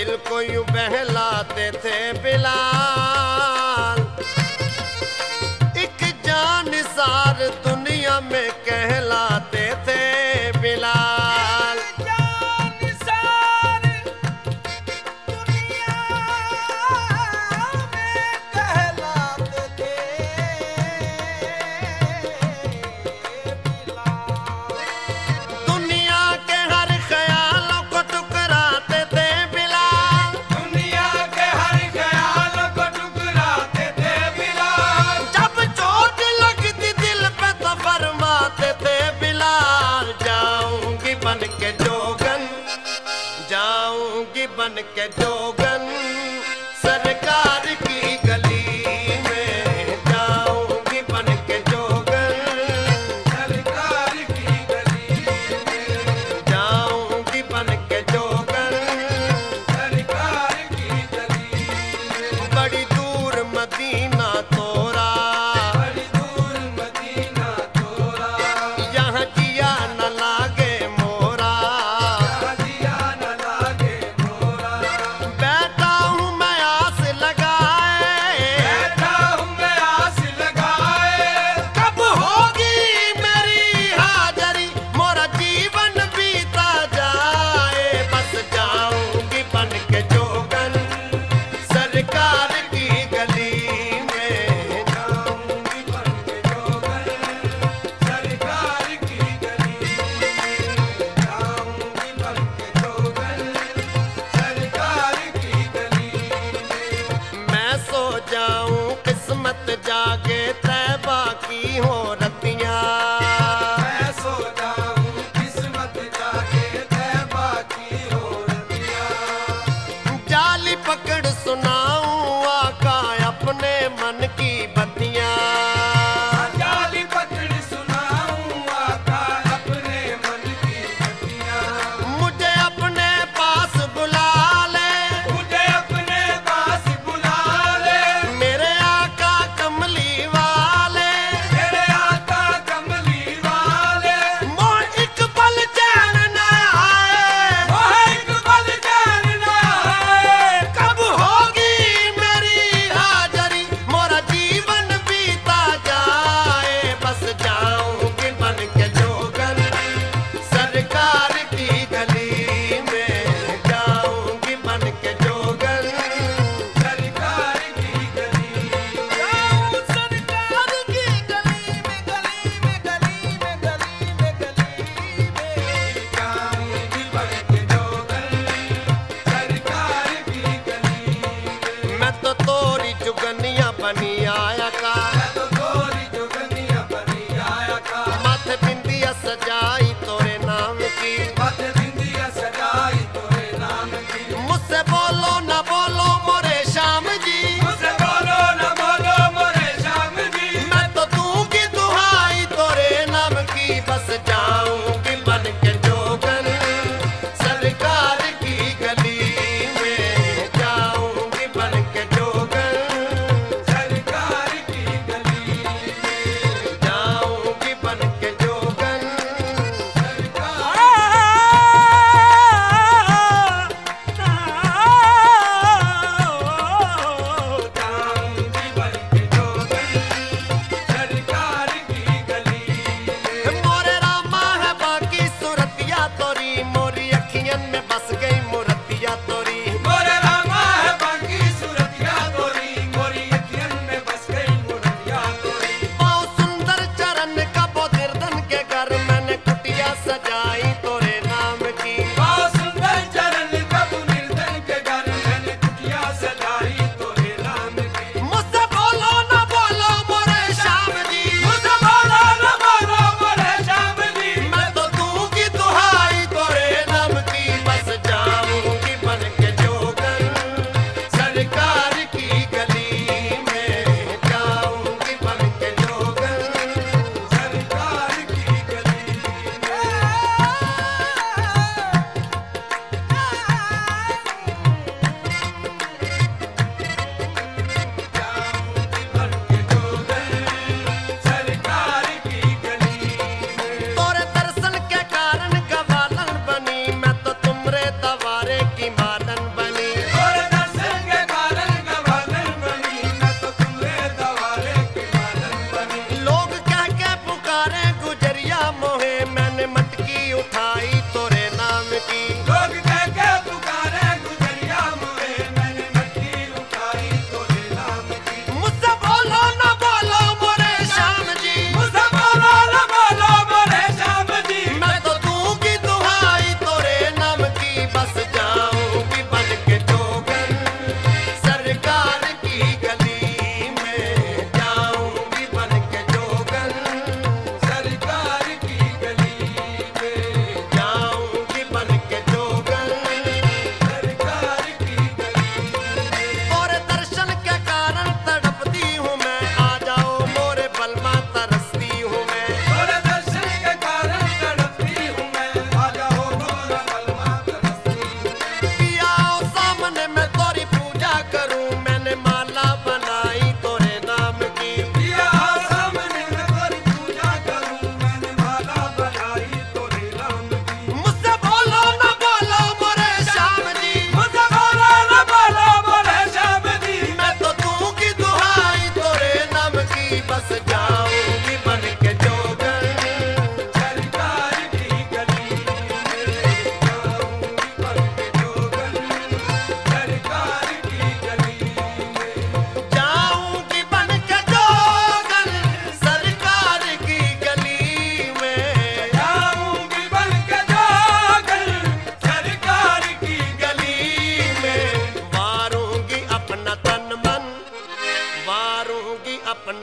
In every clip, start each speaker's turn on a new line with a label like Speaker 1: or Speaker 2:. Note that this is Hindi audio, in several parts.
Speaker 1: दिल को यूं बहलाते थे बिलाल। एक जानिसार दुनिया में कहलाते थे बिलाल।
Speaker 2: जानिसार दुनिया में कहलाते थे बिलाल।
Speaker 1: दुनिया के हर ख्यालों को ठुकराते थे बिलाल।
Speaker 2: दुनिया के हर ख्याल को ठुकराते थे बिलाल।
Speaker 1: जब चोट लगती दिल पे तो फरमाते थे बिलाल, जाऊंगी बन के जोगन, जाऊंगी बन के जोगन सरकार की गली में, जाऊंगी बन के जोगन
Speaker 2: सरकार की गली में,
Speaker 1: जाऊंगी बन के जोगन
Speaker 2: सरकार की गली में।
Speaker 1: बड़ी दूर मदीना तोरा,
Speaker 2: बड़ी दूर मदीना तोरा,
Speaker 1: यहाँ जिया न लागे मोरा।
Speaker 2: जिया न लागे मोरा।
Speaker 1: बैठा हूँ मैं आस लगाए,
Speaker 2: बैठा हूँ मैं आस लगाए,
Speaker 1: कब होगी मेरी हाजरी, मोरा जीवन बीता जाए। बस जाऊंगी बन के जोगन सरकार की गली में,
Speaker 2: जाऊंगी बन के जोगन सरकार की गली में, जाऊंगी बन के जोगन सरकार की गली में।
Speaker 1: मैं सो जाऊं किस्मत जागे तैबा की हो रतियां।
Speaker 2: मैं सो जाऊं किस्मत जागे तैबा की हो रतियां।
Speaker 1: जाली पकड़ सुनाऊं आका अपने मन की बत्तियां।
Speaker 2: जाली पकड़ सुनाऊं आका अपने मन की बत्तियां।
Speaker 1: मुझे अपने पास बुला ले,
Speaker 2: मुझे अपने पास बुला ले,
Speaker 1: मेरे आका कमली वाले।
Speaker 2: मेरे आका कमली वाले।
Speaker 1: मोह एक पल चैन न आए,
Speaker 2: मोह एक पल चैन न आए,
Speaker 1: कब होगी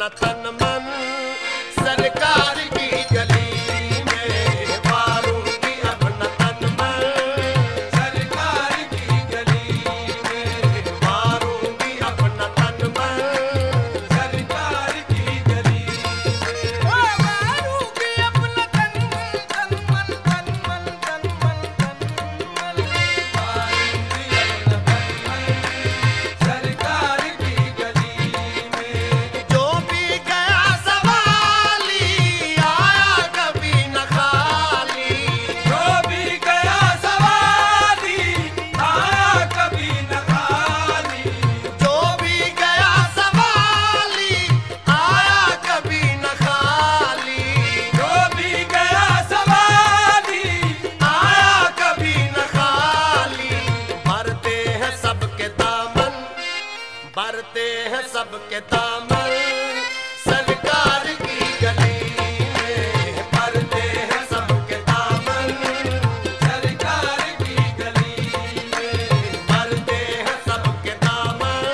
Speaker 1: तन मन सरकार की गली में मारूंगी अपना तन मन
Speaker 2: सरकार की गली में
Speaker 1: मारूंगी अपना तन मन
Speaker 2: सरकार की गली में
Speaker 3: मारूंगी अपना तन मन तन मन तन मन तन मन तन मन
Speaker 2: मारूंगी अपना तन मन सरकार की गली में
Speaker 1: जो भी गया सवाली आया कभी न खाली
Speaker 2: जो भी गया सवाली आया कभी न खाली
Speaker 1: जो भी गया सवाली आया कभी न खाली
Speaker 2: जो भी गया सवाली
Speaker 1: आया कभी न खाली भरते हैं सबके दामन भरते हैं सबके दामन सरकार की गली में भरते हैं सबके दामन
Speaker 2: सरकार की गली में
Speaker 1: भरते हैं सबके दामन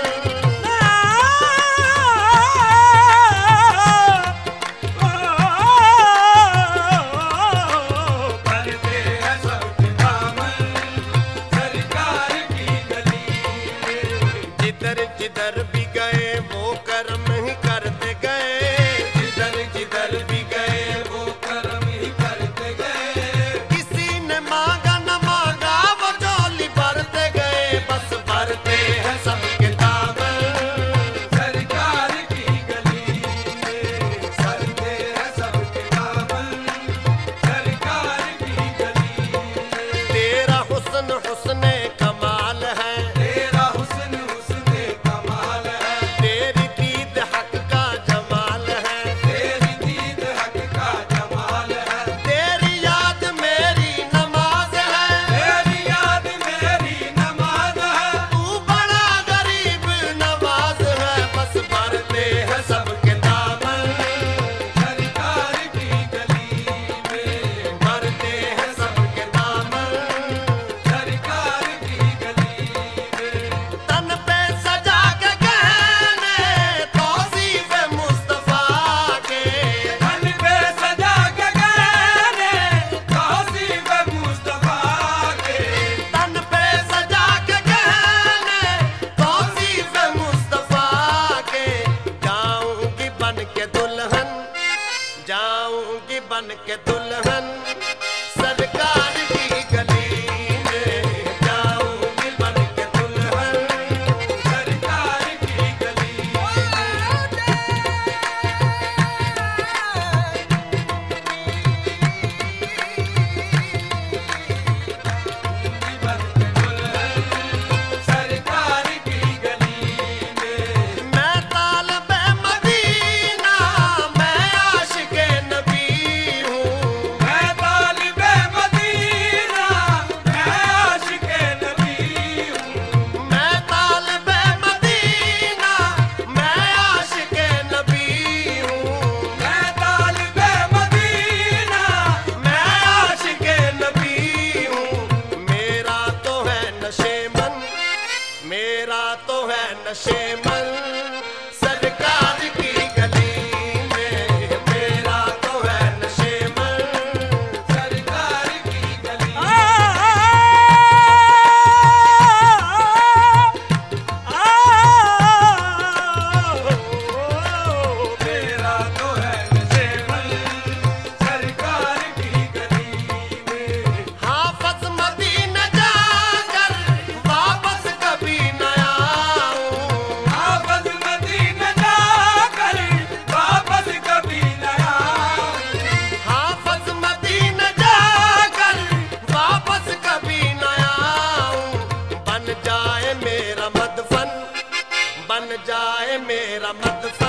Speaker 2: भरते हैं सबके दामन सरकार की गली में
Speaker 1: जिधर जिधर भी गए वो कर्म ही करते गए
Speaker 2: जिधर जिधर भी गए वो कर्म ही करते गए
Speaker 1: किसी ने मांगा न मांगा वो झोली भरते गए बस भरते हैं सबके दामन
Speaker 2: सरकार की गली में भरते हैं सबके दामन सरकार की गली में
Speaker 1: तेरा हुस्न हुस्ने कमाल है
Speaker 2: तेरा हुस्न हुस्ने कमाल है
Speaker 1: तेरी दीद हक का जमाल है
Speaker 2: तेरी दीद हक का जमाल है
Speaker 1: तेरी याद मेरी नमाज है
Speaker 2: तेरी याद मेरी नमाज है
Speaker 1: तू बड़ा गरीब नवाज है बस भरते हैं सबके दामन
Speaker 2: सरकार की गली में
Speaker 1: भरते हैं सबके दामन
Speaker 2: सरकार की गली में
Speaker 1: तन पे सजा के गहने तौसीफ मुस्तफा के
Speaker 2: तन पे सजा के गहने तौसीफ मुस्तफा के
Speaker 1: तन पे सजा के गहने तौसीफ मुस्तफा के जाऊंगी बन के दुल्हन जाऊंगी बन के दुल्हन सरकार की गली में जाऊंगी बन के दुल्हन
Speaker 2: सरकार की गली में सरकार की गली में
Speaker 1: मैं तालिबे मदीना मैं आशिके नबी हूँ
Speaker 2: मैं तालिबे मदीना मैं आशिके नबी हूँ
Speaker 1: मैं तालिबे मदीना मैं आशिके नबी हूँ
Speaker 2: मैं तालिबे मदीना
Speaker 1: मैं आशिके नबी हूँ मेरा तो है नशेमन मेरा तो है नशेमन सरकार की गली में मेरा तो है नशेमन
Speaker 2: सरकार की गली मेरा तो है नशेमन सरकार की गली में
Speaker 1: हाफज मदीना जाकर वापस कभी न आऊं
Speaker 2: हाफज मदीना जाकर वापस कभी न आऊं
Speaker 1: हाफज मदीना जाकर वापस कभी न आऊं बन जाए मेरा मदफन